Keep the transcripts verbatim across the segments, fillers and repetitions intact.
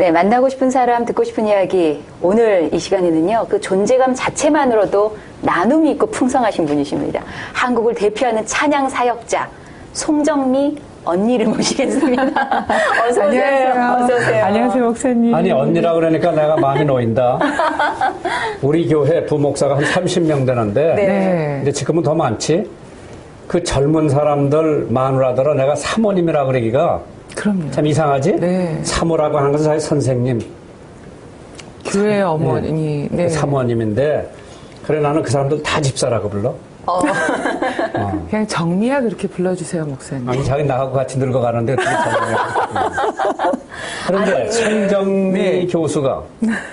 네, 만나고 싶은 사람, 듣고 싶은 이야기. 오늘 이 시간에는요, 그 존재감 자체만으로도 나눔이 있고 풍성하신 분이십니다. 한국을 대표하는 찬양 사역자, 송정미 언니를 모시겠습니다. 어서 오세요. 안녕하세요. 어서 오세요. 안녕하세요, 목사님. 아니, 언니라 그러니까 내가 마음이 놓인다. 우리 교회 부목사가 한 삼십 명 되는데, 네. 근데 지금은 더 많지? 그 젊은 사람들 마누라더러 내가 사모님이라 그러기가 그럼요. 참 이상하지? 네. 사모라고 하는 것은 사실 선생님. 교회 어머니. 네. 네. 사모님인데, 그래 나는 그 사람들 다 집사라고 불러. 어. 어. 그냥 정미야 그렇게 불러주세요, 목사님. 아니, 자기 나하고 같이 늙어가는데 어떻게 정미야. 그런데 송정미 네. 교수가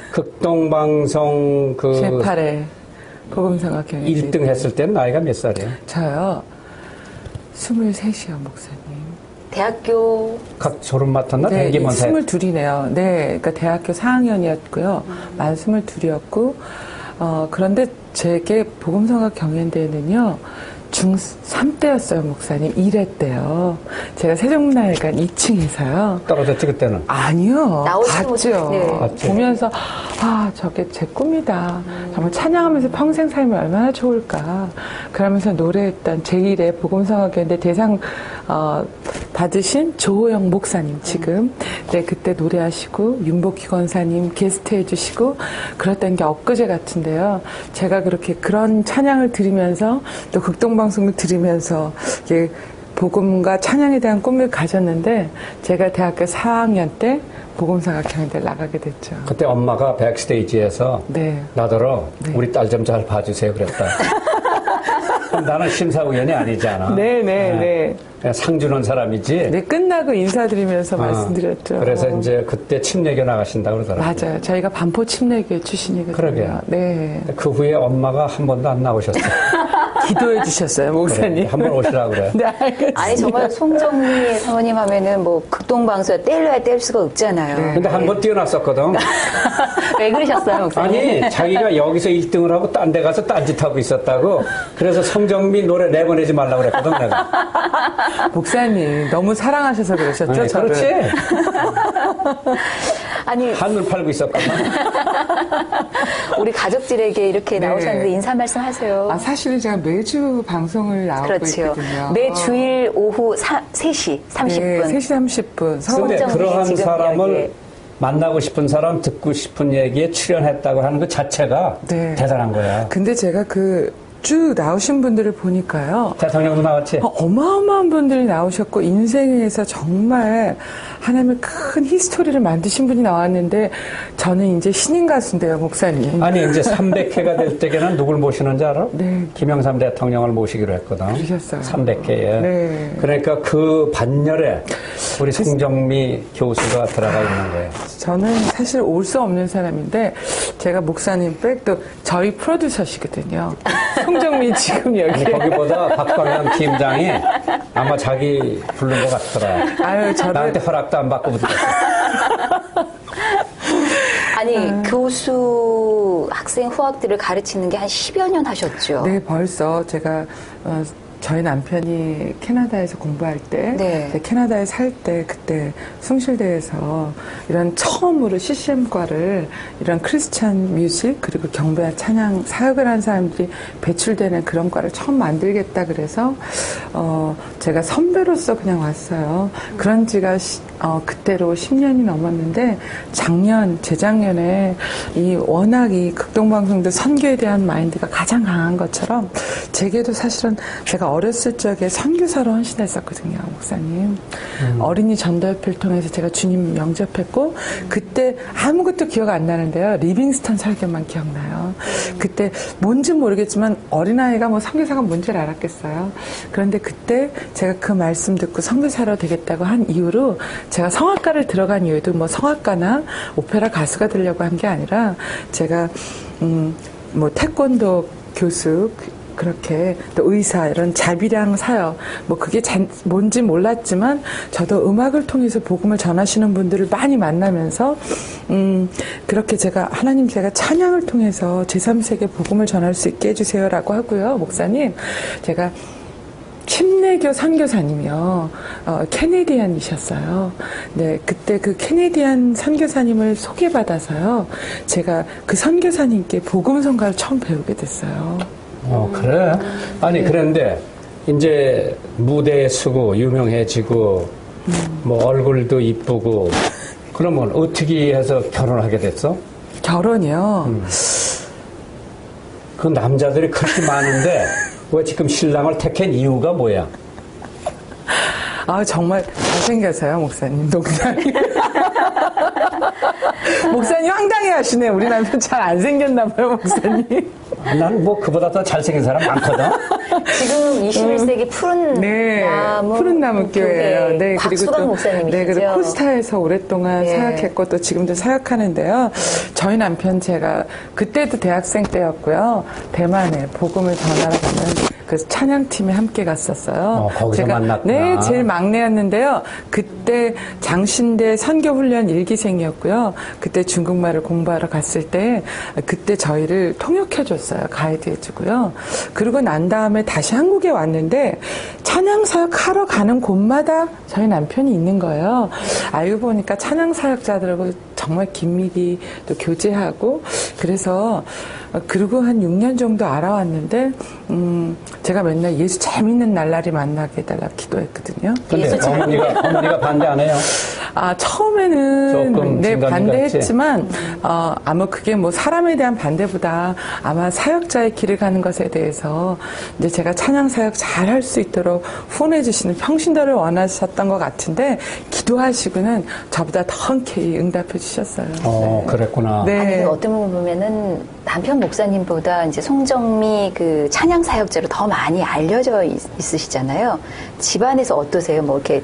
극동방송 그 제팔 회 복음성악 경연 일 등 했을 때는 나이가 몇 살이에요? 저요. 스물셋이요, 목사님. 대학교. 각 졸업 맡았나? 네, 대기만 해. 스물둘이네요. 네, 그러니까 대학교 사 학년이었고요. 만 스물둘이었고, 어, 그런데 제게 복음성악 경연대회는요, 중삼 때였어요, 목사님. 일 회 때요. 제가 세종문화회관 이 층에서요. 떨어졌지, 그때는? 아니요. 나오지도 봤죠. 못했- 네. 봤죠. 보면서, 아, 저게 제 꿈이다. 정말 찬양하면서 평생 살면 얼마나 좋을까. 그러면서 노래했던 제일 회 복음성악회인데 대상, 어, 받으신 조호영 목사님 지금. 네, 그때 노래하시고, 윤복희 권사님 게스트 해주시고, 그랬던 게 엊그제 같은데요. 제가 그렇게 그런 찬양을 들으면서 또 극동방송을 들으면서 이게 복음과 찬양에 대한 꿈을 가졌는데 제가 대학교 사 학년 때 복음성악 경연대를 나가게 됐죠. 그때 엄마가 백스테이지에서 네. 나더러 네. 우리 딸 좀 잘 봐주세요 그랬다. 그럼 나는 심사위원이 아니잖아. 네, 네, 네. 그냥 상 주는 사람이지. 네, 끝나고 인사드리면서 어, 말씀드렸죠. 그래서 이제 그때 침례교 나가신다고 그러더라고요. 맞아요. 저희가 반포 침례교회 출신이거든요. 그러게요. 네. 그 후에 엄마가 한 번도 안 나오셨어요. 기도해 주셨어요, 목사님. 한번 오시라 그래. 네, 알겠습니다. 아니, 정말 송정미 사모님 하면은 뭐 극동방송에 뗄래야 뗄 수가 없잖아요. 네. 근데 한 번 뛰어났었거든. 왜 그러셨어요, 목사님? 아니, 자기가 여기서 일 등을 하고 딴 데 가서 딴짓하고 있었다고. 그래서 송정미 노래 내보내지 말라고 그랬거든, 내가. 목사님, 너무 사랑하셔서 그러셨죠? 아니, 저를. 그렇지. 아니, 한눈 팔고 있었거든. 우리 가족들에게 이렇게 네. 나오셨는데 인사 말씀 하세요. 아, 사실은 제가 매주 방송을 나오고 그렇죠. 있거든요. 매주일 오후 사, 세 시 삼십 분. 네, 세 시 삼십 분. 근데 송정미 그러한 지금 사람을 이야기에. 만나고 싶은 사람, 듣고 싶은 얘기에 출연했다고 하는 것 자체가 네. 대단한 거야. 근데 제가 그 쭉 나오신 분들을 보니까요. 대통령도 나왔지? 어, 어마어마한 분들이 나오셨고 인생에서 정말 하나님의 큰 히스토리를 만드신 분이 나왔는데 저는 이제 신인 가수인데요, 목사님. 아니, 이제 삼백 회가 될 때에는 누굴 모시는지 알아? 네. 김영삼 대통령을 모시기로 했거든. 그러셨어요. 삼백 회에. 네. 그러니까 그 반열에 우리 송정미 교수가 들어가 있는 거예요. 저는 사실 올 수 없는 사람인데 제가 목사님 백도 저희 프로듀서시거든요. 송정미 지금 아니, 여기. 거기보다 박광현 팀장이 아마 자기 부른 것 같더라. 아유, 저를 나한테 허락도 안 받고 부르겠어. 아니, 교수 학생 후학들을 가르치는 게 한 십여 년 하셨죠? 네, 벌써 제가 어, 저희 남편이 캐나다에서 공부할 때, 네. 캐나다에 살 때 그때 숭실대에서 이런 처음으로 씨씨엠과를 이런 크리스찬 뮤직 그리고 경배와 찬양 사역을 한 사람들이 배출되는 그런 과를 처음 만들겠다 그래서 어, 제가 선배로서 그냥 왔어요. 그런 지가 시, 어, 그때로 십 년이 넘었는데 작년, 재작년에 이 워낙 이 극동방송도 선교에 대한 마인드가 가장 강한 것처럼 제게도 사실은 제가 어렸을 적에 선교사로 헌신했었거든요, 목사님. 음. 어린이 전도협회를 통해서 제가 주님 영접했고 그때 아무것도 기억 안 나는데요. 리빙스턴 설교만 기억나요. 그때 뭔지 모르겠지만 어린아이가 뭐 선교사가 뭔지를 알았겠어요. 그런데 그때 제가 그 말씀 듣고 선교사로 되겠다고 한 이후로 제가 성악과를 들어간 이유도 뭐 성악가나 오페라 가수가 되려고 한 게 아니라 제가 음 뭐 태권도 교수 그렇게 또 의사 이런 자비량 사역 뭐 그게 자, 뭔지 몰랐지만 저도 음악을 통해서 복음을 전하시는 분들을 많이 만나면서 음 그렇게 제가 하나님 제가 찬양을 통해서 제삼 세계 복음을 전할 수 있게 해주세요라고 하고요. 목사님 제가 침례교 선교사님이요. 어, 캐네디안이셨어요. 네, 그때 그 캐네디안 선교사님을 소개받아서요. 제가 그 선교사님께 복음성가를 처음 배우게 됐어요. 어, 그래? 아니, 그런데 이제 무대에 서고 유명해지고 음. 뭐 얼굴도 이쁘고 그러면 어떻게 해서 결혼하게 됐어? 결혼이요? 음. 그 남자들이 그렇게 많은데 왜 지금 신랑을 택한 이유가 뭐야? 아, 정말 잘생겨서요, 목사님. 농담이. 목사님 황당해 하시네. 우리 남편 잘 안 생겼나 봐요, 목사님. 나는 뭐 그보다 더 잘생긴 사람 많거든. 지금 이십일 세기 푸른 네, 나무 푸른 나무 교회예요. 네, 그리고 또 목사님이시죠. 네, 그리고 코스타에서 오랫동안 네. 사역했고 또 지금도 사역하는데요. 네. 저희 남편 제가 그때도 대학생 때였고요. 대만에 복음을 전하러 가는 그 찬양팀에 함께 갔었어요. 어, 거기서 제가 만났구나. 네, 제일 막내였는데요. 그때 장신대 선교훈련 일기생이었고요. 그때 중국말을 공부하러 갔을 때 그때 저희를 통역해줬어요. 가이드해주고요. 그리고 난 다음에 다시 한국에 왔는데 찬양사역 하러 가는 곳마다 저희 남편이 있는 거예요. 알고 보니까 찬양사역자들하고 정말 긴밀히 또 교제하고 그래서 그리고 한 육 년 정도 알아왔는데 음, 제가 맨날 예수 재밌는 날라리 만나게 해달라 기도했거든요. 근데 어머니가, 어머니가 반대 안 해요? 아, 처음에는 조금 네, 진감이 반대했지만 어, 아마 그게 뭐 사람에 대한 반대보다 아마 사역자의 길을 가는 것에 대해서 이제 제가 찬양 사역 잘 할 수 있도록 후원해 주시는 평신도를 원하셨던 것 같은데 기도하시고는 저보다 더 흔쾌히 응답해 주셨어요. 어, 네. 그랬구나. 네. 아니, 어떤 부분 보면은 남편 목사님보다 이제 송정미 그 찬양 사역자로 더 많이 알려져 있, 있으시잖아요. 집안에서 어떠세요? 뭐 이렇게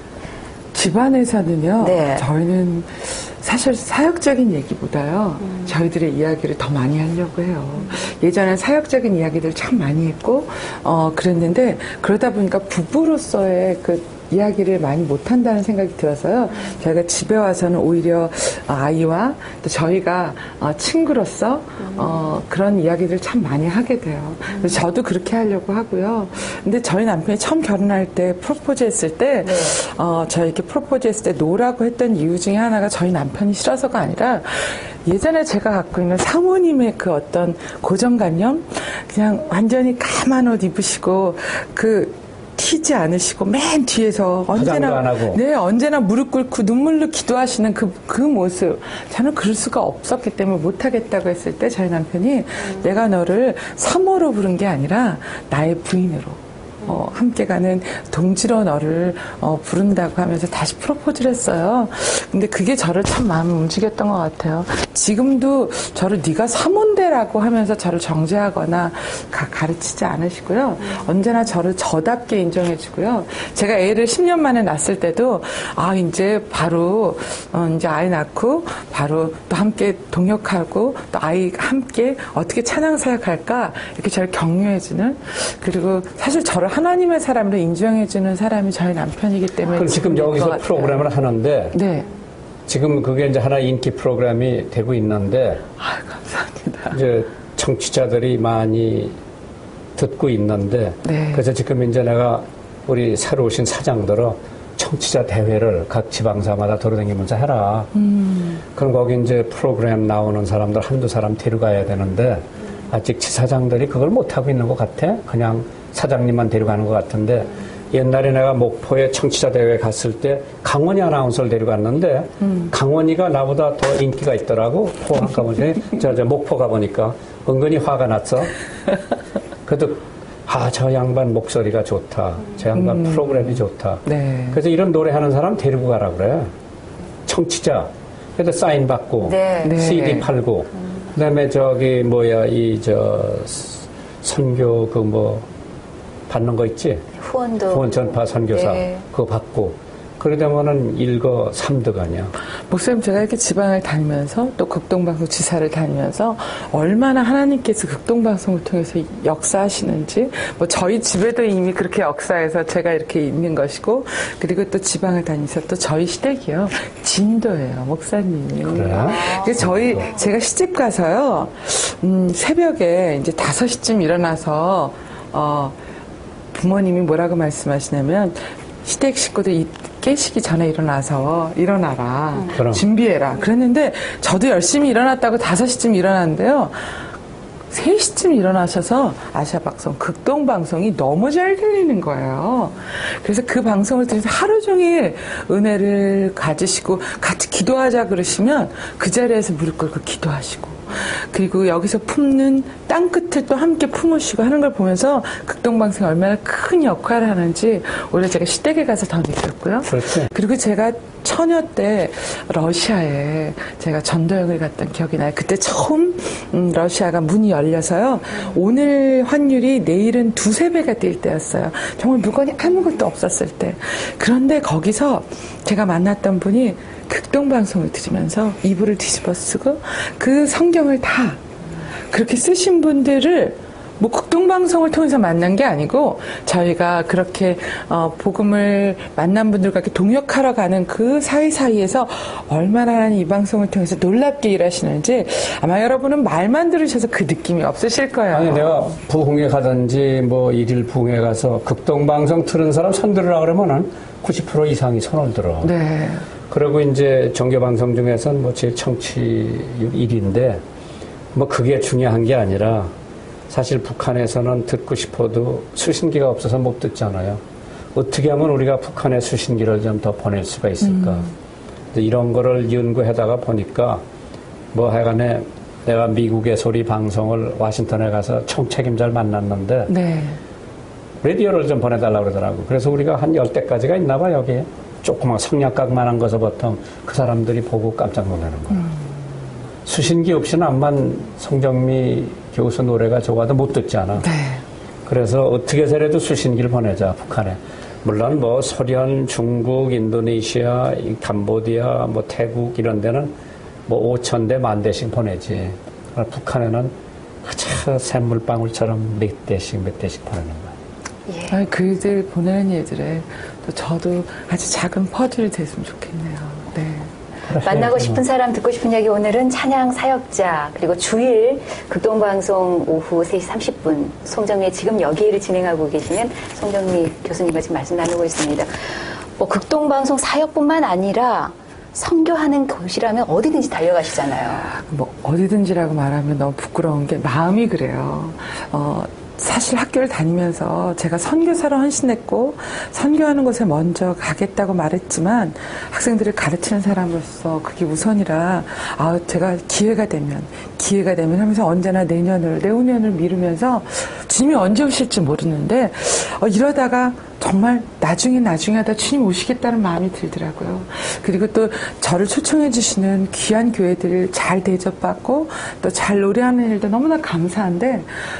집안에서는요, 네. 저희는 사실 사역적인 얘기보다요, 음. 저희들의 이야기를 더 많이 하려고 해요. 음. 예전에 사역적인 이야기들 참 많이 했고, 어, 그랬는데, 그러다 보니까 부부로서의 그 이야기를 많이 못한다는 생각이 들어서요. 저희가 집에 와서는 오히려 아이와 또 저희가 친구로서 어, 그런 이야기를 참 많이 하게 돼요. 그래서 저도 그렇게 하려고 하고요. 근데 저희 남편이 처음 결혼할 때 프로포즈 했을 때 네. 어, 저에게 프로포즈 했을 때 노라고 했던 이유 중에 하나가 저희 남편이 싫어서가 아니라 예전에 제가 갖고 있는 사모님의 그 어떤 고정관념 그냥 완전히 까만 옷 입으시고 그 튀지 않으시고 맨 뒤에서 언제나 안 하고. 네 언제나 무릎 꿇고 눈물로 기도하시는 그 그 모습 저는 그럴 수가 없었기 때문에 못하겠다고 했을 때 저희 남편이 음. 내가 너를 사모로 부른 게 아니라 나의 부인으로 어, 함께 가는 동지로 너를 어, 부른다고 하면서 다시 프로포즈를 했어요. 근데 그게 저를 참 마음을 움직였던 것 같아요. 지금도 저를 네가 사몬데라고 하면서 저를 정죄하거나 가, 가르치지 않으시고요. 음. 언제나 저를 저답게 인정해주고요. 제가 애를 십 년 만에 낳았을 때도 아 이제 바로 어, 이제 아이 낳고 바로 또 함께 동역하고 또 아이 함께 어떻게 찬양 사역할까 이렇게 저를 격려해주는 그리고 사실 저를 하나님의 사람으로 인정해주는 사람이 저희 남편이기 때문에 그럼 지금 여기서 프로그램을 하는데 네. 지금 그게 이제 하나 인기 프로그램이 되고 있는데 아 감사합니다. 이제 청취자들이 많이 듣고 있는데 네. 그래서 지금 이제 내가 우리 새로 오신 사장들어 청취자 대회를 각 지방사마다 돌아다니면서 해라. 음. 그럼 거기 이제 프로그램 나오는 사람들 한두 사람 데려가야 되는데 아직 지사장들이 그걸 못하고 있는 것 같아. 그냥 사장님만 데려가는 것 같은데 옛날에 내가 목포에 청취자 대회 갔을 때 강원희 아나운서를 데려갔는데 음. 강원희가 나보다 더 인기가 있더라고. 포항 가보니 저, 저 목포 가보니까 은근히 화가 났어. 그래도 아, 저 양반 목소리가 좋다. 저 양반 음. 프로그램이 좋다. 네. 그래서 이런 노래하는 사람 데리고 가라 그래. 청취자. 그래서 사인 받고 네. 씨디 팔고 음. 그다음에 저기 뭐야 이 저 선교 그 뭐 받는 거 있지? 후원도. 후원 전파 선교사. 네. 그거 받고. 그러다면은 일거 삼득 아니야. 목사님, 제가 이렇게 지방을 다니면서 또 극동방송 지사를 다니면서 얼마나 하나님께서 극동방송을 통해서 역사하시는지, 뭐 저희 집에도 이미 그렇게 역사해서 제가 이렇게 있는 것이고, 그리고 또 지방을 다니면서 또 저희 시댁이요. 진도예요, 목사님이. 그래? 그래서 저희, 제가 시집 가서요, 음, 새벽에 이제 다섯 시쯤 일어나서, 어, 부모님이 뭐라고 말씀하시냐면 시댁 식구들 이 깨시기 전에 일어나서 일어나라. 그럼. 준비해라. 그랬는데 저도 열심히 일어났다고 다섯 시쯤 일어났는데요. 세 시쯤 일어나셔서 아시아방송, 극동방송이 너무 잘 들리는 거예요. 그래서 그 방송을 들으면서 하루 종일 은혜를 가지시고 같이 기도하자 그러시면 그 자리에서 무릎 꿇고 기도하시고 그리고 여기서 품는 땅끝을 또 함께 품으시고 하는 걸 보면서 극동방송이 얼마나 큰 역할을 하는지 원래 제가 시댁에 가서 더 느꼈고요. 그렇지. 그리고 제가 처녀 때 러시아에 제가 전도여행을 갔던 기억이 나요. 그때 처음 음, 러시아가 문이 열려서요. 오늘 환율이 내일은 두세 배가 뛸 때였어요. 정말 물건이 아무것도 없었을 때. 그런데 거기서 제가 만났던 분이 극동방송을 들으면서 이불을 뒤집어 쓰고 그 성경을 다 그렇게 쓰신 분들을 뭐 극동방송을 통해서 만난 게 아니고 저희가 그렇게 어, 복음을 만난 분들과 이렇게 동역하러 가는 그 사이사이에서 얼마나 이 방송을 통해서 놀랍게 일하시는지 아마 여러분은 말만 들으셔서 그 느낌이 없으실 거예요. 아니 내가 부흥회 가든지 뭐 일일 부흥회 가서 극동방송 틀은 사람 손 들으라 그러면은 구십 퍼센트 이상이 손을 들어. 네. 그리고 이제 정교방송 중에서는 뭐 제일 청취율 일 위인데 뭐 그게 중요한 게 아니라 사실 북한에서는 듣고 싶어도 수신기가 없어서 못 듣잖아요. 어떻게 하면 우리가 북한에 수신기를 좀 더 보낼 수가 있을까. 음. 이런 거를 연구하다가 보니까 뭐 하여간에 내가 미국의 소리 방송을 워싱턴에 가서 총책임자를 만났는데 네. 라디오를 좀 보내달라고 그러더라고. 그래서 우리가 한 열 대까지가 있나 봐 여기에. 조그만 성냥각만한 것을 보통 그 사람들이 보고 깜짝 놀라는 거야. 음. 수신기 없이는 암만 송정미 교수 노래가 좋아도 못 듣잖아. 네. 그래서 어떻게 해서라도 수신기를 보내자 북한에. 물론 뭐 소련, 중국, 인도네시아, 캄보디아, 뭐 태국 이런 데는 뭐 오천 대, 만 대씩 보내지. 북한에는 아주 샘물방울처럼 몇 대씩 몇 대씩 보내는 거야. 예. 아니, 그들 보내는 일들에 또 저도 아주 작은 퍼즐이 됐으면 좋겠네요. 네. 만나고 싶은 사람, 듣고 싶은 이야기. 오늘은 찬양 사역자, 그리고 주일 극동방송 오후 세 시 삼십 분 송정미의 지금 여기를 진행하고 계시는 송정미 교수님과 지금 말씀 나누고 있습니다. 뭐 극동방송 사역뿐만 아니라 선교하는 곳이라면 어디든지 달려가시잖아요. 뭐 어디든지라고 말하면 너무 부끄러운 게 마음이 그래요. 어, 사실 학교를 다니면서 제가 선교사로 헌신했고 선교하는 곳에 먼저 가겠다고 말했지만 학생들을 가르치는 사람으로서 그게 우선이라 아 제가 기회가 되면 기회가 되면 하면서 언제나 내년을 내후년을 미루면서 주님이 언제 오실지 모르는데 어, 이러다가 정말 나중에 나중에 하다 주님 오시겠다는 마음이 들더라고요. 그리고 또 저를 초청해 주시는 귀한 교회들 잘 대접받고 또 잘 노래하는 일도 너무나 감사한데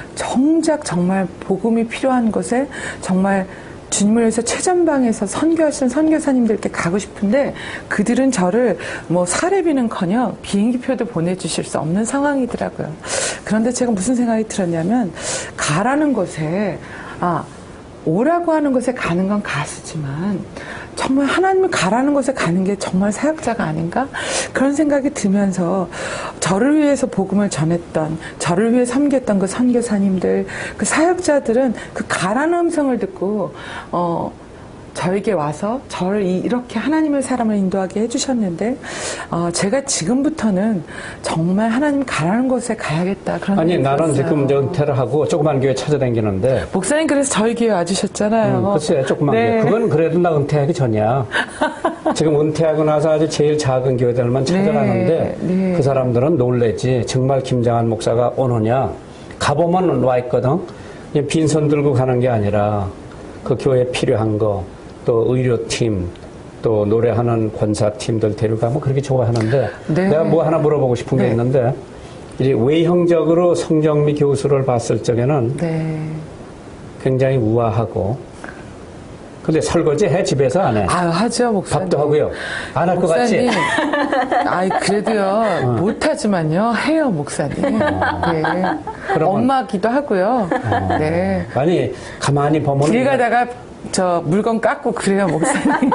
정작 정말 복음이 필요한 곳에 정말 주님을 위해서 최전방에서 선교하시는 선교사님들께 가고 싶은데 그들은 저를 뭐 사례비는커녕 비행기표도 보내주실 수 없는 상황이더라고요. 그런데 제가 무슨 생각이 들었냐면 가라는 곳에 아 오라고 하는 곳에 가는 건 가수지만 정말 하나님을 가라는 곳에 가는 게 정말 사역자가 아닌가? 그런 생각이 들면서 저를 위해서 복음을 전했던 저를 위해 섬겼던 그 선교사님들 그 사역자들은 그 가라는 음성을 듣고 어 저에게 와서 저를 이렇게 하나님의 사람을 인도하게 해주셨는데 어, 제가 지금부터는 정말 하나님 가라는 곳에 가야겠다. 그런 아니 나는 들었어요. 지금 이제 은퇴를 하고 조그만 교회 찾아다니는데 목사님 그래서 저희 교회 와주셨잖아요. 음, 글쎄 조그만 네. 교회. 그건 그래도 나 은퇴하기 전이야. 지금 은퇴하고 나서 아주 제일 작은 교회들만 찾아가는데 네, 네. 그 사람들은 놀래지. 정말 김장한 목사가 오느냐. 가보면 와 있거든. 그냥 빈손 들고 가는 게 아니라 그 교회에 필요한 거 또 의료팀, 또 노래하는 권사팀들 데려가면 그렇게 좋아하는데 네. 내가 뭐 하나 물어보고 싶은 게 네. 있는데 이제 외형적으로 송정미 교수를 봤을 적에는 네. 굉장히 우아하고 근데 설거지 해 집에서 안 해. 아 하죠 목사님. 밥도 하고요. 안 할 것 같지? 아이 그래도요 어. 못하지만요 해요 목사님. 어. 네. 그러면- 엄마기도 하고요. 어. 네. 아니 가만히 보면 길 가다가 저 물건 깎고 그래요, 목사님.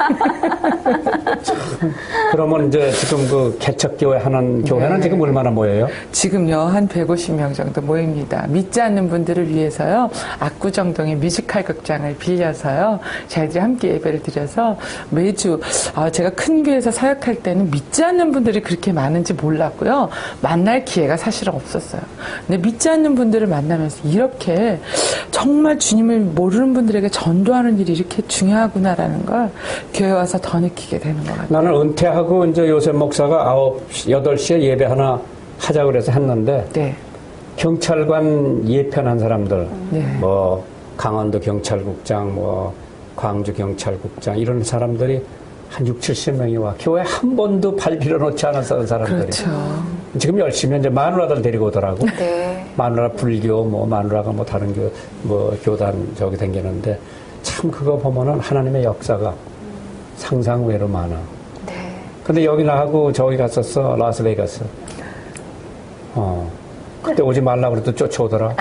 그러면 이제 지금 그 개척교회 하는 교회는 네. 지금 얼마나 모여요? 지금요, 한 백오십 명 정도 모입니다. 믿지 않는 분들을 위해서요, 압구정동에 뮤지컬 극장을 빌려서요, 저희들이 함께 예배를 드려서 매주, 아, 제가 큰 교회에서 사역할 때는 믿지 않는 분들이 그렇게 많은지 몰랐고요, 만날 기회가 사실은 없었어요. 근데 믿지 않는 분들을 만나면서 이렇게 정말 주님을 모르는 분들에게 전도하는 일이 이렇게 중요하구나라는 걸 교회 와서 더 느끼게 되는 것 같아요. 나는 은퇴하고 이제 요셉 목사가 아홉 시, 여덟 시에 예배 하나 하자 그래서 했는데 네. 경찰관 예편한 사람들, 네. 뭐 강원도 경찰국장, 뭐 광주 경찰국장 이런 사람들이 한 육칠십 명이 와 교회 한 번도 발 빌어놓지 않았던 사람들이. 그렇죠. 지금 열심히 이제 마누라들 데리고 오더라고. 네. 마누라 불교, 뭐 마누라가 뭐 다른 교, 뭐 교단 저기 댕기는데 참 그거 보면은 하나님의 역사가 상상 외로 많아. 네. 근데 여기 나하고 저기 갔었어, 라스베이거스. 어. 그때 오지 말라 그래도 쫓아오더라.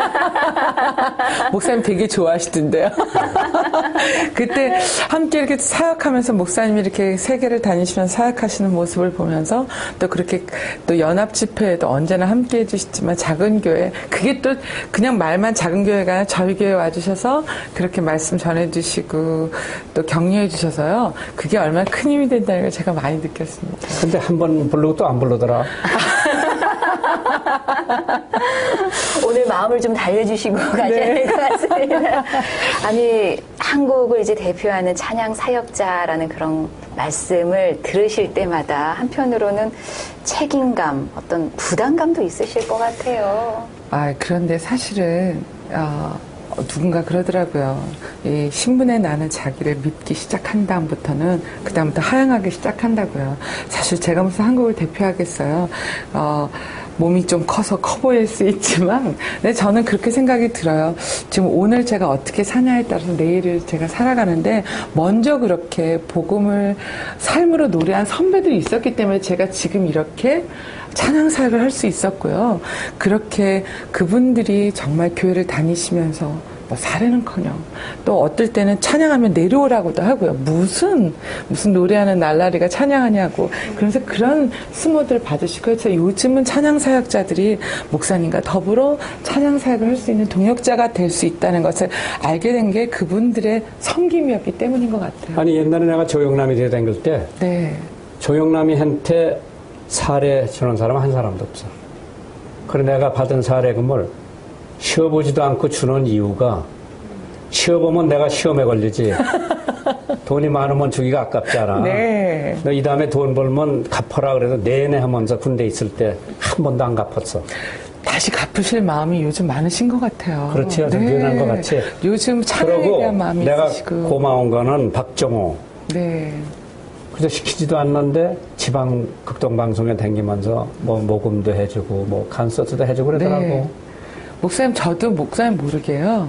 목사님 되게 좋아하시던데요. 그때 함께 이렇게 사역하면서 목사님이 이렇게 세계를 다니시면서 사역하시는 모습을 보면서 또 그렇게 또 연합 집회에도 언제나 함께 해주시지만 작은 교회, 그게 또 그냥 말만 작은 교회가 아니라 저희 교회 와주셔서 그렇게 말씀 전해주시고 또 격려해주셔서요. 그게 얼마나 큰 힘이 된다는 걸 제가 많이 느꼈습니다. 근데 한 번 부르고 또 안 부르더라. 오늘 마음을 좀 달래주시고 가셔야 네. 될 것 같습니다. 아니, 한국을 이제 대표하는 찬양 사역자라는 그런 말씀을 들으실 때마다 한편으로는 책임감, 어떤 부담감도 있으실 것 같아요. 아, 그런데 사실은, 어, 누군가 그러더라고요. 이 신분의 나는 자기를 믿기 시작한 다음부터는 그다음부터 하향하기 시작한다고요. 사실 제가 무슨 한국을 대표하겠어요. 어, 몸이 좀 커서 커 보일 수 있지만, 근데 저는 그렇게 생각이 들어요. 지금 오늘 제가 어떻게 사냐에 따라서 내일을 제가 살아가는데, 먼저 그렇게 복음을 삶으로 노래한 선배들이 있었기 때문에 제가 지금 이렇게 찬양 사역을 할 수 있었고요. 그렇게 그분들이 정말 교회를 다니시면서 뭐 사례는커녕 또 어떨 때는 찬양하면 내려오라고도 하고요. 무슨 무슨 노래하는 날라리가 찬양하냐고. 그래서 그런 수모들 받으시고, 그래서 요즘은 찬양 사역자들이 목사님과 더불어 찬양 사역을 할 수 있는 동역자가 될 수 있다는 것을 알게 된 게 그분들의 섬김이었기 때문인 것 같아요. 아니 옛날에 내가 조영남이 되어 다닐 때 네. 조영남이한테 사례 주는 사람은 한 사람도 없어. 그래 내가 받은 사례금을 쉬어보지도 않고 주는 이유가, 쉬어보면 내가 시험에 걸리지. 돈이 많으면 주기가 아깝잖아. 네. 너 이 다음에 돈 벌면 갚아라 그래서 내내 하면서 군대 있을 때 한 번도 안 갚았어. 다시 갚으실 마음이 요즘 많으신 것 같아요. 그렇지, 좀 유연한 것 같이. 요즘 찬양에 그러고 대한 마음이 내가 있으시고. 고마운 거는 박정호. 네. 그저 시키지도 않는데 지방 극동방송에 다니면서 뭐 모금도 해주고 뭐 콘서트도 해주고 그러더라고. 네. 목사님, 저도 목사님 모르게요.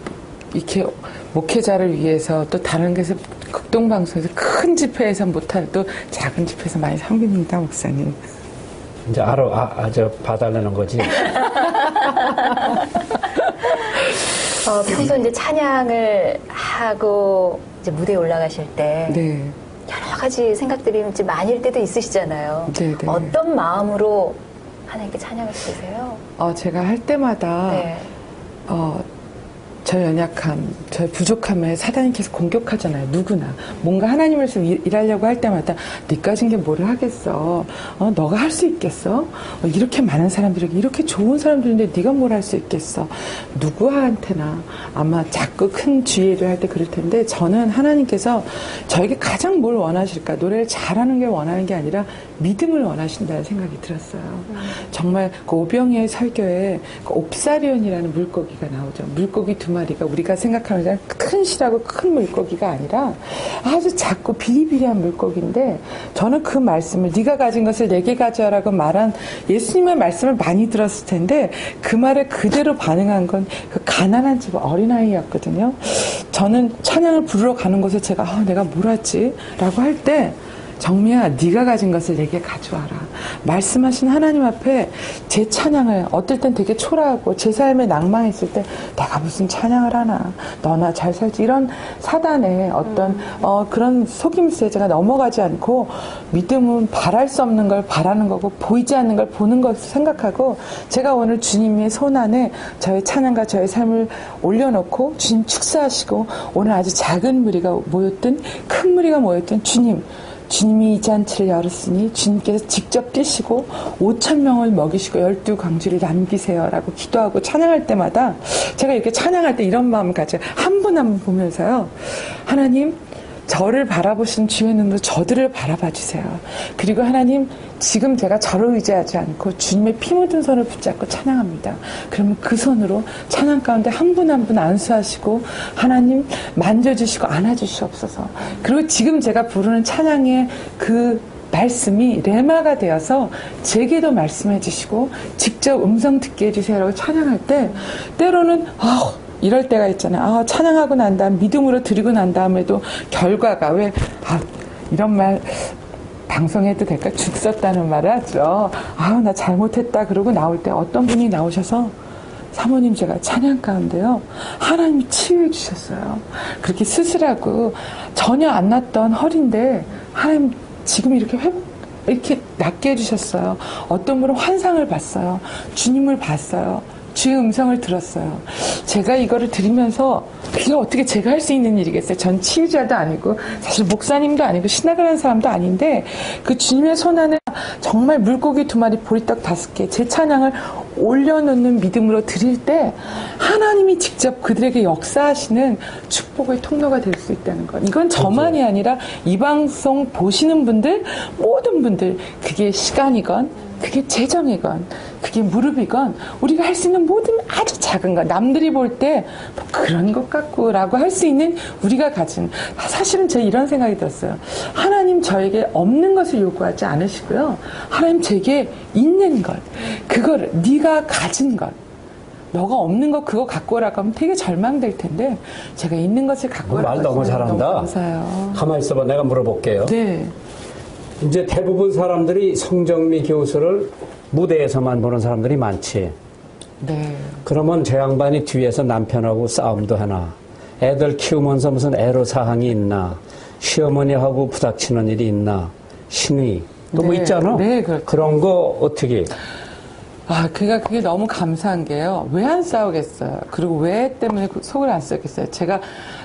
이렇게 목회자를 위해서 또 다른 데서 극동방송에서 큰 집회에서 못할 또 작은 집회에서 많이 섬깁니다, 목사님. 이제 알아, 아, 아, 저 봐달라는 거지. 어, 평소 이제 찬양을 하고 이제 무대에 올라가실 때 네. 여러 가지 생각들이 이제 많을 때도 있으시잖아요. 네, 네. 어떤 마음으로 하나님께 찬양을 드리세요? 어, 제가 할 때마다 네. 어, 저 연약함, 저 부족함에 사단이 계속 공격하잖아요. 누구나. 뭔가 하나님을 위해서 일- 일하려고 할 때마다 네 가진 게 뭐를 하겠어. 어, 너가 할 수 있겠어? 어, 이렇게 많은 사람들에게 이렇게 좋은 사람들인데 네가 뭘 할 수 있겠어? 누구한테나 아마 자꾸 큰 주의를 할 때 그럴 텐데, 저는 하나님께서 저에게 가장 뭘 원하실까? 노래를 잘하는 게 원하는 게 아니라 믿음을 원하신다는 생각이 들었어요. 음. 정말 그 오병이의 설교에 그 옵사리온이라는 물고기가 나오죠. 물고기 두 마리가 우리가 생각하는 큰 실하고 큰 물고기가 아니라 아주 작고 비리비리한 물고기인데, 저는 그 말씀을 네가 가진 것을 내게 가져라고 말한 예수님의 말씀을 많이 들었을 텐데, 그 말에 그대로 반응한 건 그 가난한 집 어린아이였거든요. 저는 찬양을 부르러 가는 곳에 제가 아, 내가 뭘 하지? 라고 할 때 정미야, 네가 가진 것을 내게 가져와라. 말씀하신 하나님 앞에 제 찬양을, 어떨 땐 되게 초라하고 제 삶에 낭망했을 때 내가 무슨 찬양을 하나, 너나 잘 살지, 이런 사단의 어떤 음. 어, 그런 속임수에 제가 넘어가지 않고, 믿음은 바랄 수 없는 걸 바라는 거고 보이지 않는 걸 보는 것을 생각하고, 제가 오늘 주님의 손 안에 저의 찬양과 저의 삶을 올려놓고 주님 축사하시고, 오늘 아주 작은 무리가 모였든 큰 무리가 모였든 주님, 주님이 이 잔치를 열었으니 주님께서 직접 뛰시고 오천 명을 먹이시고 열두 광주를 남기세요라고 기도하고 찬양할 때마다 제가 이렇게 찬양할 때 이런 마음을 가져요. 한 분 한 분 보면서요, 하나님, 저를 바라보신 주의 눈으로 저들을 바라봐 주세요. 그리고 하나님, 지금 제가 저를 의지하지 않고 주님의 피 묻은 손을 붙잡고 찬양합니다. 그러면 그 손으로 찬양 가운데 한 분 한 분 안수하시고 하나님 만져주시고 안아주시옵소서. 그리고 지금 제가 부르는 찬양의 그 말씀이 레마가 되어서 제게도 말씀해 주시고 직접 음성 듣게 해주세요라고 찬양할 때, 때로는 아 이럴 때가 있잖아요. 아, 찬양하고 난 다음, 믿음으로 드리고 난 다음에도 결과가 왜, 아, 이런 말, 방송해도 될까? 죽 썼다는 말을 하죠. 아, 나 잘못했다. 그러고 나올 때 어떤 분이 나오셔서, 사모님, 제가 찬양 가운데요, 하나님이 치유해 주셨어요. 그렇게 수술하고 전혀 안 낫던 허리인데, 하나님 지금 이렇게 회복, 이렇게 낫게 해주셨어요. 어떤 분은 환상을 봤어요. 주님을 봤어요. 주의 음성을 들었어요. 제가 이거를 들으면서 그게 어떻게 제가 할 수 있는 일이겠어요. 전 치유자도 아니고 사실 목사님도 아니고 신학을 하는 사람도 아닌데, 그 주님의 손안에 정말 물고기 두 마리, 보리떡 다섯 개, 제 찬양을 올려놓는 믿음으로 드릴 때 하나님이 직접 그들에게 역사하시는 축복의 통로가 될 수 있다는 것. 이건 저만이 아니라 이 방송 보시는 분들, 모든 분들, 그게 시간이건 그게 재정이건 그게 무릎이건 우리가 할 수 있는 모든 아주 작은 것, 남들이 볼 때 뭐 그런 것 같고 라고 할 수 있는 우리가 가진, 사실은 제 이런 생각이 들었어요. 하나님 저에게 없는 것을 요구하지 않으시고요, 하나님 제게 있는 것, 그거를 네가 가진 것, 너가 없는 거 그거 갖고 오라고 하면 되게 절망될 텐데, 제가 있는 것을 갖고 오라고 말 너무 잘한다. 너무 감사해요. 가만히 있어봐. 내가 물어볼게요. 네. 이제 대부분 사람들이 성정미 교수를 무대에서만 보는 사람들이 많지. 네. 그러면 저 양반이 뒤에서 남편하고 싸움도 하나, 애들 키우면서 무슨 애로사항이 있나, 시어머니하고 부닥치는 일이 있나, 신의 또 뭐 네. 있잖아. 네, 그렇죠. 그런 거 어떻게? 아, 그가 그게 너무 감사한 게요. 왜 안 싸우겠어요? 그리고 왜 때문에 속을 안 썩겠어요? 제가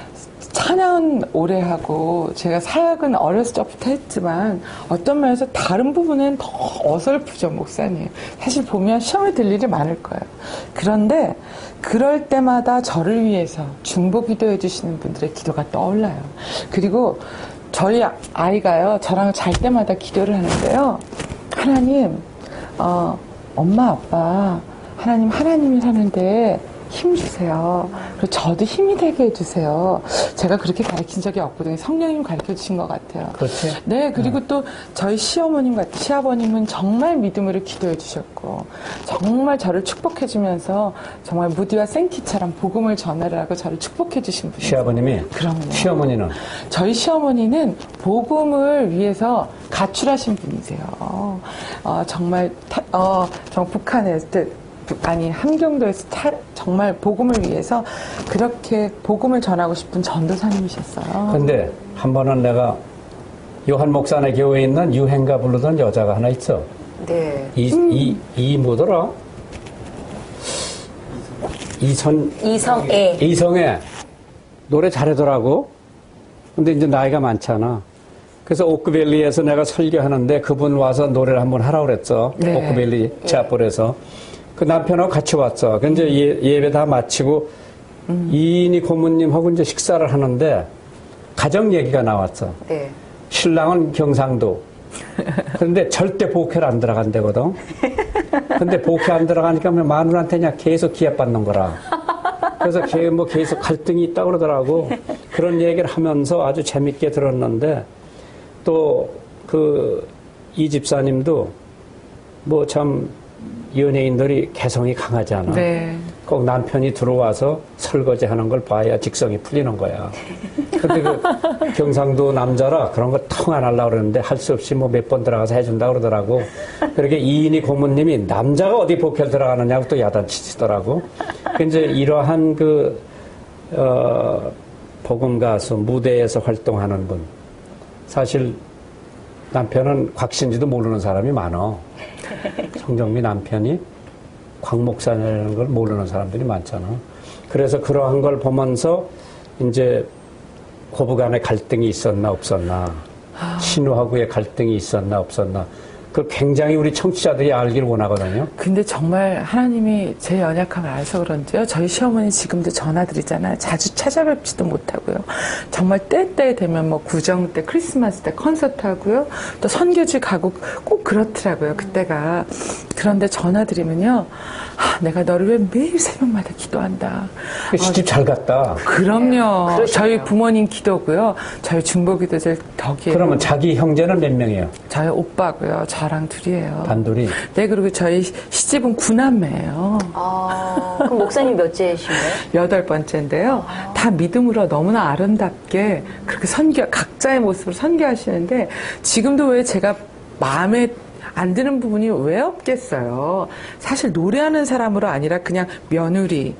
찬양은 오래 하고 제가 사역은 어렸을 적부터 했지만 어떤 면에서 다른 부분은 더 어설프죠, 목사님. 사실 보면 시험에 들 일이 많을 거예요. 그런데 그럴 때마다 저를 위해서 중보 기도해 주시는 분들의 기도가 떠올라요. 그리고 저희 아이가요, 저랑 잘 때마다 기도를 하는데요. 하나님, 어, 엄마, 아빠, 하나님, 하나님이 사는데 힘 주세요. 그리고 저도 힘이 되게 해주세요. 제가 그렇게 가르친 적이 없거든요. 성령님 가르쳐 주신 것 같아요. 그렇지. 네, 그리고 네. 또 저희 시어머님 같은 시아버님은 정말 믿음으로 기도해 주셨고, 정말 저를 축복해 주면서 정말 무디와 생키처럼 복음을 전하라고 저를 축복해 주신 분이에요. 시아버님이? 그럼요. 시어머니는? 저희 시어머니는 복음을 위해서 가출하신 분이세요. 어, 정말, 타, 어, 정말 북한에, 아니 함경도에서 타, 정말 복음을 위해서 그렇게 복음을 전하고 싶은 전도사님이셨어요. 근데 한 번은 내가 요한 목사네 교회에 있는 유행가 부르던 여자가 하나 있어. 네. 이, 음. 이, 이 뭐더라? 이선. 이성애. 이성애. 노래 잘하더라고. 근데 이제 나이가 많잖아. 그래서 오크밸리에서 내가 설교하는데 그분 와서 노래를 한번 하라고 그랬어. 네. 오크밸리 제아폴에서. 그 남편하고 같이 왔어. 그 이제 예, 예배 다 마치고 음. 이인희 고모님하고 이제 식사를 하는데 가정 얘기가 나왔어. 네. 신랑은 경상도. 그런데 절대 복회를 안 들어간대거든. 근데 복회 안 들어가니까 마누라한테 그냥 계속 기합받는 거라. 그래서 걔 뭐 계속 갈등이 있다고 그러더라고. 그런 얘기를 하면서 아주 재밌게 들었는데, 또 그 이 집사님도 뭐 참 연예인들이 개성이 강하잖아. 네. 꼭 남편이 들어와서 설거지 하는 걸 봐야 직성이 풀리는 거야. 근데 그 경상도 남자라 그런 거 통 안 하려고 그러는데 할 수 없이 뭐 몇 번 들어가서 해준다 그러더라고. 그렇게 이인희 고모님이 남자가 어디 복혈 들어가느냐고 또 야단치시더라고. 이제 이러한 그, 어, 복음 가수 무대에서 활동하는 분. 사실 남편은 곽신지도 모르는 사람이 많아. 송정미 남편이 곽 목사라는 걸 모르는 사람들이 많잖아. 그래서 그러한 걸 보면서 이제 고부간의 갈등이 있었나 없었나, 신우하고의 갈등이 있었나 없었나, 그 굉장히 우리 청취자들이 알길 원하거든요. 근데 정말 하나님이 제 연약함을 알아서 그런지요. 저희 시어머니 지금도 전화드리잖아요. 자주 찾아뵙지도 못하고요. 정말 때때 되면 뭐 구정 때, 크리스마스 때 콘서트 하고요. 또 선교지 가고 꼭 그렇더라고요. 그때가. 그런데 전화드리면요. 아, 내가 너를 위해 매일 새벽마다 기도한다. 시집 잘 갔다. 그럼요. 네, 저희 부모님 기도고요. 저희 중보기도들 덕이에요. 그러면 자기 형제는 몇 명이에요? 저희 오빠고요. 저랑 둘이에요. 단둘이? 네, 그리고 저희 시집은 구남매예요. 아, 그럼 목사님 몇째이신가요? 여덟 번째인데요. 다 믿음으로 너무나 아름답게 그렇게 선교, 각자의 모습을 선교하시는데 지금도 왜 제가 마음에 안 드는 부분이 왜 없겠어요. 사실 노래하는 사람으로 아니라 그냥 며느리,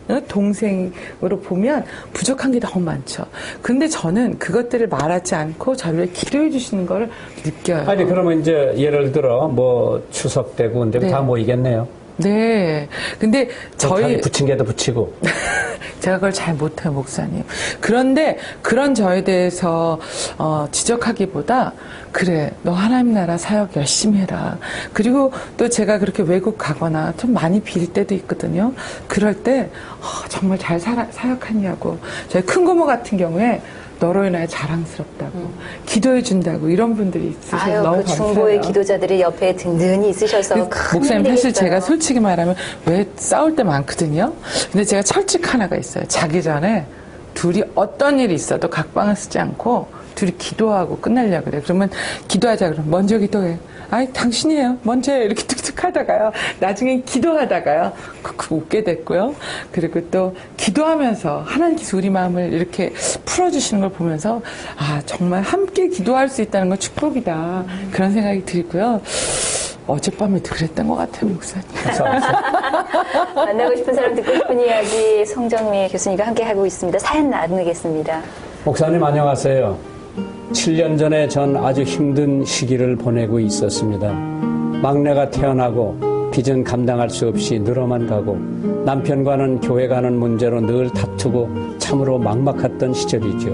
동생으로 보면 부족한 게 너무 많죠. 근데 저는 그것들을 말하지 않고 저를 위해 기도해 주시는 걸 느껴요. 아니, 그러면 이제 예를 들어 뭐 추석 때고 근데 네. 다 모이겠네요. 네. 근데 저희 붙인 게도 붙이고. 제가 그걸 잘 못해요, 목사님. 그런데 그런 저에 대해서 어, 지적하기보다 그래, 너 하나님 나라 사역 열심히 해라. 그리고 또 제가 그렇게 외국 가거나 좀 많이 빌 때도 있거든요. 그럴 때 어, 정말 잘 살아, 사역하냐고. 저희 큰 고모 같은 경우에 너로 인하여 자랑스럽다고 음. 기도해 준다고 이런 분들이 있으셔서 아유, 너무 그 감사해요. 중보의 기도자들이 옆에 든든히 있으셔서 큰 목사님 힘이 사실 되겠어요. 제가 솔직히 말하면 왜 싸울 때 많거든요. 근데 제가 철칙 하나가 있어요. 자기 전에 둘이 어떤 일이 있어도 각방을 쓰지 않고 둘이 기도하고 끝내려고 그래요. 그러면 기도하자 그러면 먼저 기도해. 아이 당신이에요. 먼저 해. 이렇게 툭툭 하다가요. 나중에 기도하다가요. 쿡쿡 웃게 됐고요. 그리고 또 기도하면서 하나님께서 우리 마음을 이렇게 풀어주시는 걸 보면서 아 정말 함께 기도할 수 있다는 건 축복이다. 그런 생각이 들고요. 어젯밤에도 그랬던 것 같아요, 목사님. 만나고 싶은 사람, 듣고 싶은 이야기 송정미 교수님과 함께 하고 있습니다. 사연 나누겠습니다. 목사님 안녕하세요. 칠 년 전에 전 아주 힘든 시기를 보내고 있었습니다. 막내가 태어나고 빚은 감당할 수 없이 늘어만 가고 남편과는 교회 가는 문제로 늘 다투고 참으로 막막했던 시절이죠.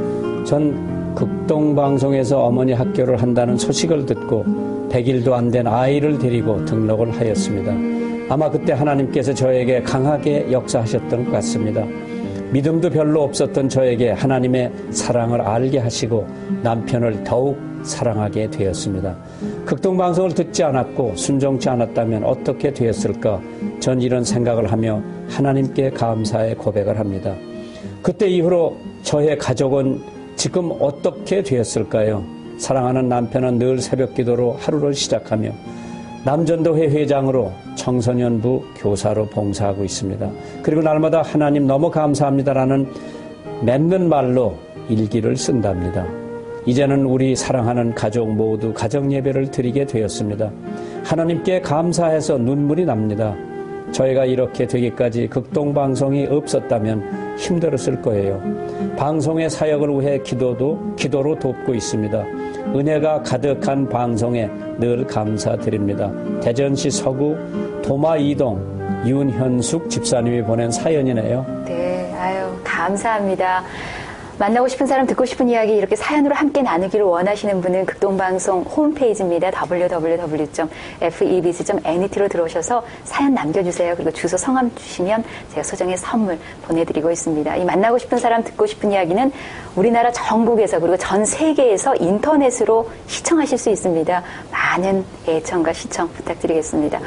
전 극동방송에서 어머니 학교를 한다는 소식을 듣고 백 일도 안 된 아이를 데리고 등록을 하였습니다. 아마 그때 하나님께서 저에게 강하게 역사하셨던 것 같습니다. 믿음도 별로 없었던 저에게 하나님의 사랑을 알게 하시고 남편을 더욱 사랑하게 되었습니다. 극동방송을 듣지 않았고 순종치 않았다면 어떻게 되었을까? 전 이런 생각을 하며 하나님께 감사의 고백을 합니다. 그때 이후로 저의 가족은 지금 어떻게 되었을까요? 사랑하는 남편은 늘 새벽 기도로 하루를 시작하며 남전도회 회장으로 청소년부 교사로 봉사하고 있습니다. 그리고 날마다 하나님 너무 감사합니다라는 맺는 말로 일기를 쓴답니다. 이제는 우리 사랑하는 가족 모두 가정 예배를 드리게 되었습니다. 하나님께 감사해서 눈물이 납니다. 저희가 이렇게 되기까지 극동방송이 없었다면 힘들었을 거예요. 방송의 사역을 위해 기도도 기도로 돕고 있습니다. 은혜가 가득한 방송에 늘 감사드립니다. 대전시 서구 도마 이동 윤현숙 집사님이 보낸 사연이네요. 네, 아유 감사합니다. 만나고 싶은 사람, 듣고 싶은 이야기 이렇게 사연으로 함께 나누기를 원하시는 분은 극동방송 홈페이지입니다. 더블유 더블유 더블유 점 에프이비씨 점 넷으로 들어오셔서 사연 남겨주세요. 그리고 주소, 성함 주시면 제가 소정의 선물 보내드리고 있습니다. 이 만나고 싶은 사람, 듣고 싶은 이야기는 우리나라 전국에서 그리고 전 세계에서 인터넷으로 시청하실 수 있습니다. 많은 애청과 시청 부탁드리겠습니다.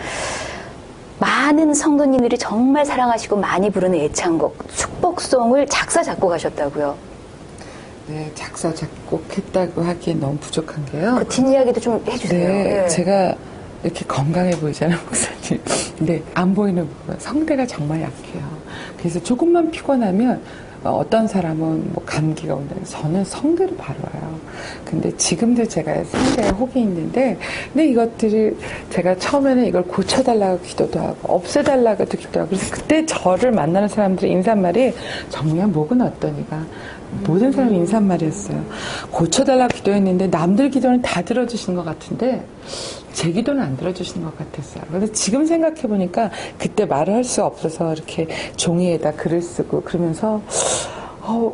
많은 성도님들이 정말 사랑하시고 많이 부르는 애창곡 축복송을 작사 작곡하셨다고요. 네, 작사 작곡했다고 하기엔 너무 부족한 게요. 그 뒷이야기도 좀 해주세요. 네, 네. 제가 이렇게 건강해 보이잖아요, 목사님. 근데 안 보이는 부분, 성대가 정말 약해요. 그래서 조금만 피곤하면 어떤 사람은 뭐 감기가 온다는 저는 성대로 바로 와요. 근데 지금도 제가 성대에 혹이 있는데 근데 이것들이 제가 처음에는 이걸 고쳐달라고 기도도 하고 없애달라고도 기도하고 그래서 그때 저를 만나는 사람들의 인사말이 정말 목은 어떠니가 모든 사람이 인사말이었어요. 고쳐달라고 기도했는데 남들 기도는 다 들어주시는 것 같은데 제 기도는 안 들어주시는 것 같았어요. 그래서 지금 생각해보니까 그때 말을 할 수 없어서 이렇게 종이에다 글을 쓰고 그러면서 어,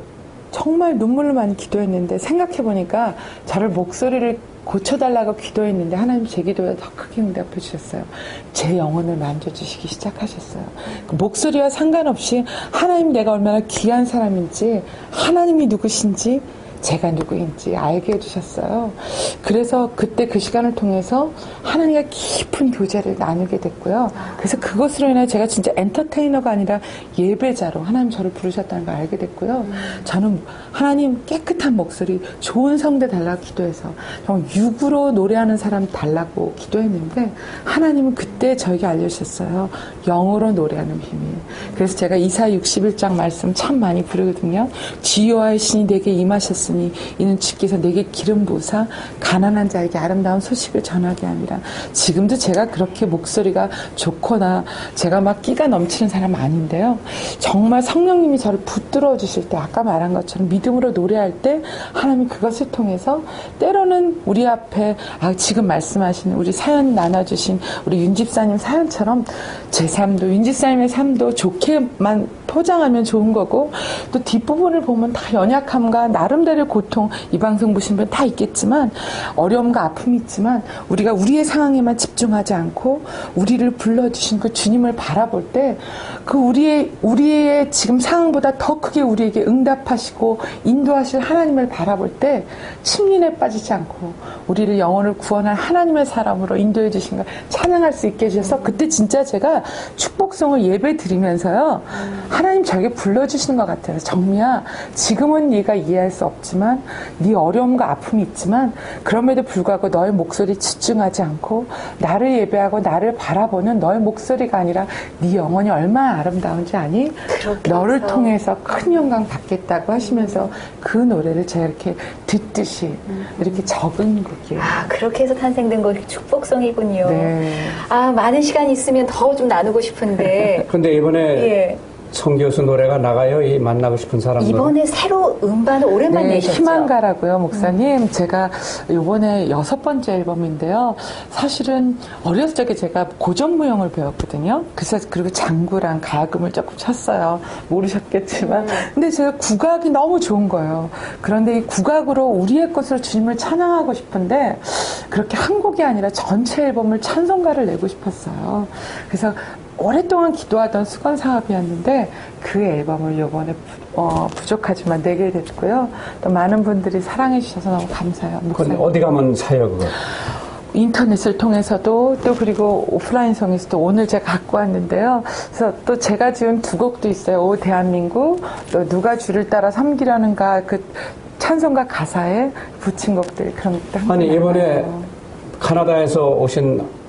정말 눈물을 많이 기도했는데 생각해보니까 저를 목소리를 고쳐달라고 기도했는데 하나님 제 기도에 더 크게 응답해 주셨어요. 제 영혼을 만져주시기 시작하셨어요. 그 목소리와 상관없이 하나님 내가 얼마나 귀한 사람인지 하나님이 누구신지 제가 누구인지 알게 해주셨어요. 그래서 그때 그 시간을 통해서 하나님과 깊은 교제를 나누게 됐고요. 그래서 그것으로 인해 제가 진짜 엔터테이너가 아니라 예배자로 하나님 저를 부르셨다는 걸 알게 됐고요. 저는 하나님 깨끗한 목소리, 좋은 성대 달라고 기도해서 정말 육으로 노래하는 사람 달라고 기도했는데 하나님은 그때 저에게 알려주셨어요. 영어로 노래하는 비밀. 그래서 제가 이사야 육십일 장 말씀 참 많이 부르거든요. 주여와의 신이 내게 임하셨으니 이는 주께서 내게 기름 부으사 가난한 자에게 아름다운 소식을 전하게 함이라. 지금도 제가 그렇게 목소리가 좋거나 제가 막 끼가 넘치는 사람 아닌데요. 정말 성령님이 저를 붙들어 주실 때 아까 말한 것처럼 믿음으로 노래할 때 하나님이 그것을 통해서 때로는 우리 앞에 아 지금 말씀하신 우리 사연 나눠주신 우리 윤 집사님 사연처럼 제 삶도 윤 집사님의 삶도 좋게만 포장하면 좋은 거고 또 뒷부분을 보면 다 연약함과 나름대로 고통 이 방송 보신 분 다 있겠지만 어려움과 아픔이 있지만 우리가 우리의 상황에만 집중하지 않고 우리를 불러주신 그 주님을 바라볼 때 그 우리의 우리의 지금 상황보다 더 크게 우리에게 응답하시고 인도하실 하나님을 바라볼 때 침륜에 빠지지 않고 우리를 영혼을 구원할 하나님의 사람으로 인도해 주신 걸 찬양할 수 있게 해주셔서 그때 진짜 제가 축복성을 예배 드리면서요 하나님 저에게 불러주시는 것 같아요. 정미야 지금은 네가 이해할 수 없지만 네 어려움과 아픔이 있지만 그럼에도 불구하고 너의 목소리에 집중하지 않고 나를 예배하고 나를 바라보는 너의 목소리가 아니라 네 영혼이 얼마나 아름다운지 아니? 너를 해서. 통해서 큰 영광 받겠다고 하시면서 그 노래를 제가 이렇게 듣듯이 음. 이렇게 적은 곡이에요. 아 그렇게 해서 탄생된 거 축복성이군요. 네. 아 많은 시간이 있으면 더 좀 나누고 싶은데 근데 이번에 예. 성교수 노래가 나가요? 이 만나고 싶은 사람들. 이번에 새로 음반을 오랜만에 네, 내셨죠? 희망가라고요, 목사님. 음. 제가 이번에 여섯 번째 앨범인데요. 사실은 어렸을 적에 제가 고전무용을 배웠거든요. 그래서 그리고 장구랑 가야금을 조금 쳤어요. 모르셨겠지만. 음. 근데 제가 국악이 너무 좋은 거예요. 그런데 이 국악으로 우리의 것으로 주님을 찬양하고 싶은데 그렇게 한 곡이 아니라 전체 앨범을 찬송가를 내고 싶었어요. 그래서 오랫동안 기도하던 수건 사업이었는데 그 앨범을 이번에 어, 부족하지만 내게 됐고요. 또 많은 분들이 사랑해 주셔서 너무 감사해요. 근데 어디 가면 사요 그거? 인터넷을 통해서도 또 그리고 오프라인성에서도 오늘 제가 갖고 왔는데요. 그래서 또 제가 지은 두 곡도 있어요. 오 대한민국 또 누가 주를 따라 섬기라는가 그 찬송가 가사에 붙인 곡들 그런 것도 아니 이번에 많아요. 카나다에서 오신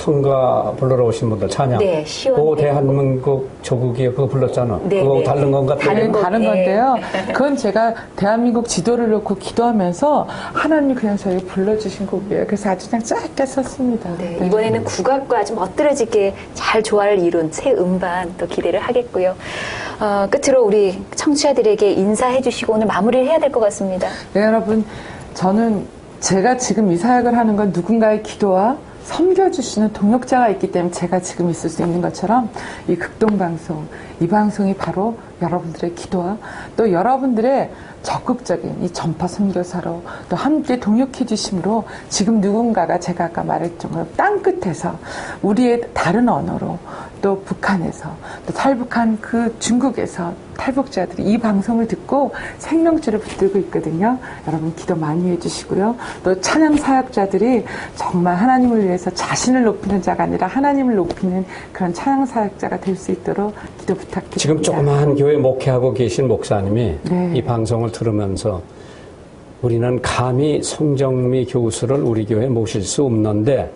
성가 불러러 오신 분들 찬양. 네, 시원. 오 대한민국 조국이 그거 불렀잖아. 네, 그거 네. 다른 건가? 다른 거. 다른 네. 건데요. 그건 제가 대한민국 지도를 놓고 기도하면서 하나님이 그냥 저희 불러주신 곡이에요. 그래서 아주 그냥 짧게 썼습니다. 네, 네. 이번에는 국악과 아주 멋들어지게 잘 조화를 이룬 새 음반 또 기대를 하겠고요. 어, 끝으로 우리 청취자들에게 인사해 주시고 오늘 마무리를 해야 될 것 같습니다. 네, 여러분. 저는 제가 지금 이 사역을 하는 건 누군가의 기도와 섬겨주시는 동역자가 있기 때문에 제가 지금 있을 수 있는 것처럼 이 극동방송, 이 방송이 바로 여러분들의 기도와 또 여러분들의 적극적인 이 전파 선교사로 또 함께 동역해 주심으로 지금 누군가가 제가 아까 말했던 땅끝에서 우리의 다른 언어로 또 북한에서 또 탈북한 그 중국에서 탈북자들이 이 방송을 듣고 생명줄을 붙들고 있거든요. 여러분 기도 많이 해주시고요. 또 찬양 사역자들이 정말 하나님을 위해서 자신을 높이는 자가 아니라 하나님을 높이는 그런 찬양 사역자가 될 수 있도록 기도 부탁드립니다. 지금 조그마한 교회 목회하고 계신 목사님이 네. 이 방송을 들으면서 우리는 감히 송정미 교수를 우리 교회에 모실 수 없는데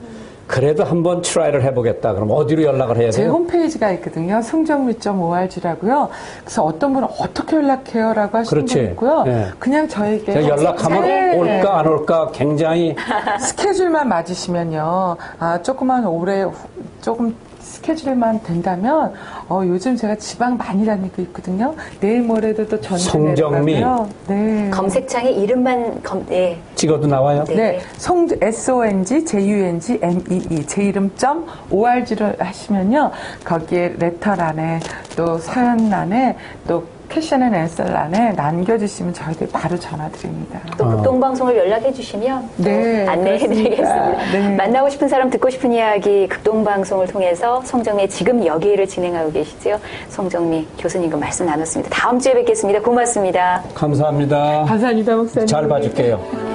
그래도 한번 트라이를 해보겠다. 그럼 어디로 연락을 해야 제 돼요? 홈페이지가 있거든요. 성정미 점 오알지라고요. 그래서 어떤 분은 어떻게 연락해요라고 하시는 그렇지. 분 있고요. 네. 그냥 저에게 제가 연락하면 네. 올까 안 올까 굉장히 스케줄만 맞으시면요. 아, 조금만 오래, 조금 스케줄만 된다면, 어, 요즘 제가 지방 많이 다니고 있거든요. 내일 모레도 또 전주 성정미. 내려가고요. 네. 검색창에 이름만 검, 예. 찍어도 나와요? 네. 네. 송, 에스 오 엔 지, 제이 유 엔 지, 엠 이 이, 제 이름 점 오알지를 하시면요. 거기에 레터란에, 또 사연란에, 또 퀘션 앤 앤서란에 남겨주시면 저희들이 바로 전화드립니다. 또 극동방송을 연락해 주시면 네, 안내해 드리겠습니다. 그렇습니다. 네. 만나고 싶은 사람 듣고 싶은 이야기 극동방송을 통해서 성정의 지금 여기를 진행하고 계시죠. 성정미 교수님과 말씀 나눴습니다. 다음 주에 뵙겠습니다. 고맙습니다. 감사합니다. 감사합니다, 목사님. 잘 봐줄게요.